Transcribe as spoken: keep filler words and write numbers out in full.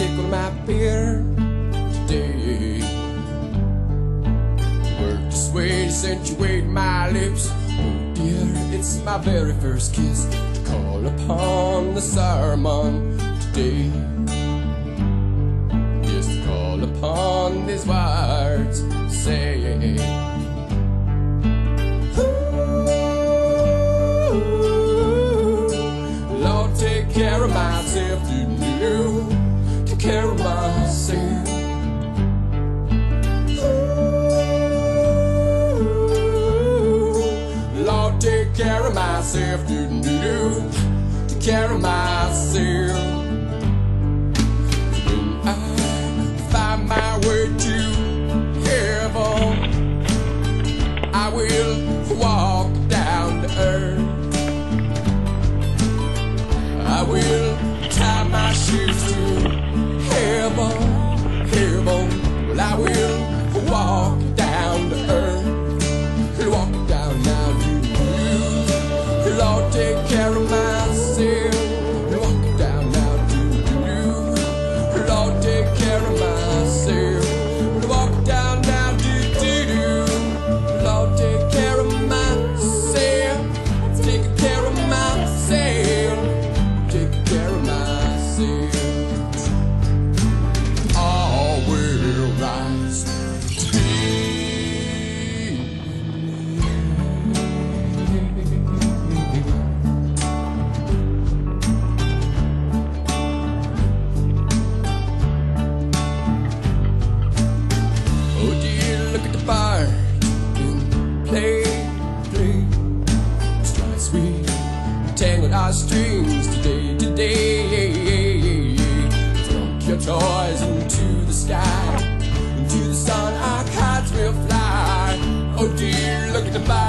tickle my beer today. Work this way to accentuate my lips. Oh dear, it's my very first kiss to call upon the sermon today. Just to call upon these words, say, Lord, take care of myself, you knew, take care of myself. Lord, take care of myself, do do, take care of myself. When I find my way to heaven, I will walk down to earth. I will tie my shoes to heaven, heaven. Well, I will walk down to earth, walk down now to you. Lord, take care of myself, walk down now to you. Lord, take care of myself, walk down now to you. Lord, take care of myself, take care of myself, take care of myself. All will rise to be. Oh dear, look at the bar and play, play. It's twice we tangled our strings today, today. Throw your toys into the sky, into the sun, our kites will fly. Oh dear, look at the bar